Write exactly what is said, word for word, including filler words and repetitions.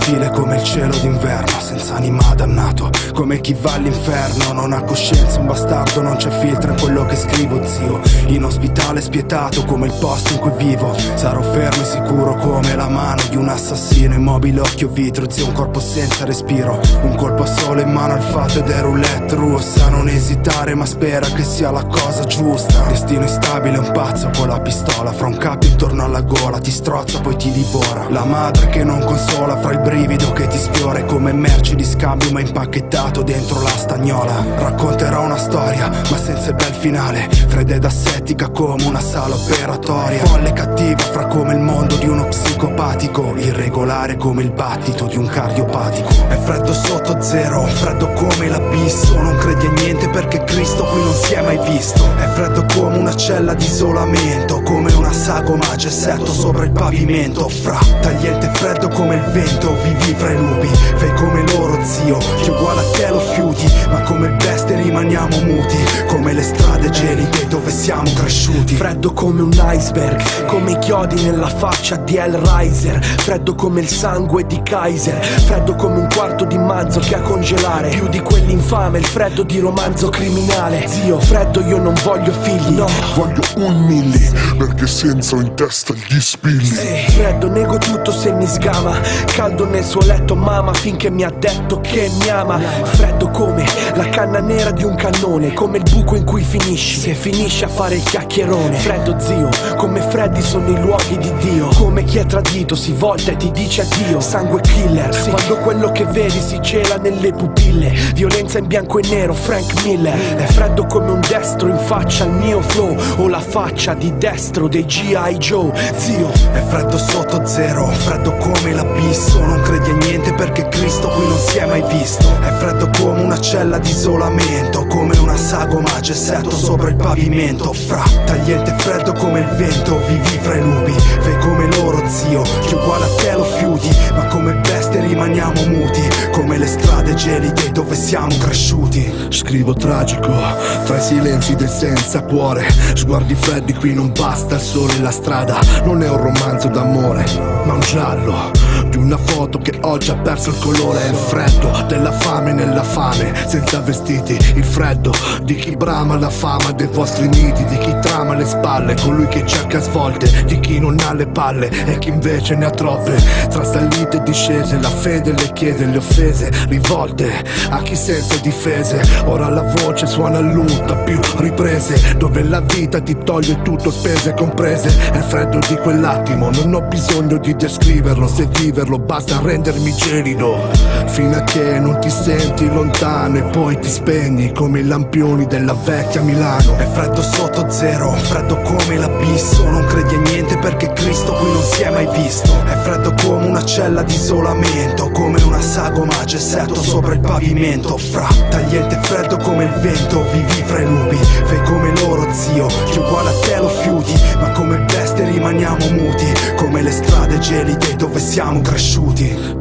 sottile come il cielo d'inverno, senza anima dannato, come chi va all'inferno. Non ha coscienza un bastardo, non c'è filtro in quello che scrivo, zio. In ospitale spietato come il posto in cui vivo. Sarò fermo e sicuro come la mano di un assassino. Immobile occhio vitro, zio, un corpo senza respiro. Un colpo solo in mano al fatto ed è roulette russa. Non esitare ma spera che sia la cosa giusta. Destino instabile, un pazzo con la pistola, fra un capo intorno alla gola, ti strozza poi ti divora. La madre che non consola, fra il brivido che ti sfiora. È come merci di scambio ma impacchettato dentro la stagnola. Racconterò una storia ma senza il bel finale, fredda ed assettica come una sala operatoria. Folle e cattiva fra come il mondo di uno psicopatico, irregolare come il battito di un cardiopatico. È freddo sotto zero, freddo come l'abisso. Non credi a niente perché Cristo qui non si è mai visto. È freddo come una cella di isolamento, come una sagoma a gessetto sopra il pavimento. Fra tagliente freddo come il vento, vivi fra i lupi. Fai come loro, zio, che uguale a te lo fiuti. Ma come bestie rimaniamo muti, come le strade gelide dove siamo cresciuti. Freddo come un iceberg, come i chiodi nella faccia di Hellraiser. Freddo come il sangue di Kaiser. Freddo come un quarto di mazzo che a congelare più di quell'infame, il freddo di romanzo criminale. Zio, freddo io non voglio figli, no, voglio un milli, perché senza ho in testa gli spilli. Sì, freddo nego tutto se mi sgama. Caldo nel suo letto mama finché mi ha detto che mi ama. Freddo come la canna nera di un cannone, come il buco in cui finisci se finisci a fare il chiacchierone. Freddo zio, come freddi sono i luoghi di Dio, come chi è tradito si volta e ti dice addio. Sangue killer, sì, quando quello che vedi si cela nelle pupille. Violenza in bianco e nero, Frank Miller. È freddo come un destro in faccia al mio flow, o la faccia di destro dei G I Joe. Zio, è freddo sotto zero, freddo come l'abisso. Non credi a niente perché Cristo qui non si è mai visto. È freddo come una cella di isolamento, come una sagoma a gessetto sopra il pavimento. Fra tagliente freddo come il vento, vivi fra i lupi. Fai come loro, zio, che uguale a te lo fiuti. Ma come bestie rimaniamo muti, come le strade gelide dove siamo cresciuti. Scrivo tragico tra i silenzi del senza cuore. Sguardi freddi, qui non basta il sole e la strada. Non è un romanzo d'amore ma un giallo di una foto che oggi ha perso il colore. È il freddo della fame nella fame, senza vestiti. Il freddo di chi brama la fama dei vostri nidi, di chi trama le spalle, colui che cerca svolte, di chi non ha le palle e chi invece ne ha troppe. Tra salite e discese, la fede le chiede, le offese rivolte a chi senza difese. Ora la voce suona l'urta, più riprese, dove la vita ti toglie tutto, spese comprese. È il freddo di quell'attimo, non ho bisogno di descriverlo, se viverlo basta rendermi gelido, fino a che non ti senti lontano e poi ti spegni come i lampioni della vecchia Milano. È freddo sotto zero, freddo come l'abisso. Non credi a niente perché Cristo qui non si è mai visto. È freddo come una cella di isolamento, come una sagoma a gessetto sopra il pavimento. Fra tagliente freddo come il vento, vivi fra i lupi. Fai come loro, zio, che uguale a te lo fiuti. Ma come bestie rimaniamo muti, come le strade gelide dove siamo cresciuti.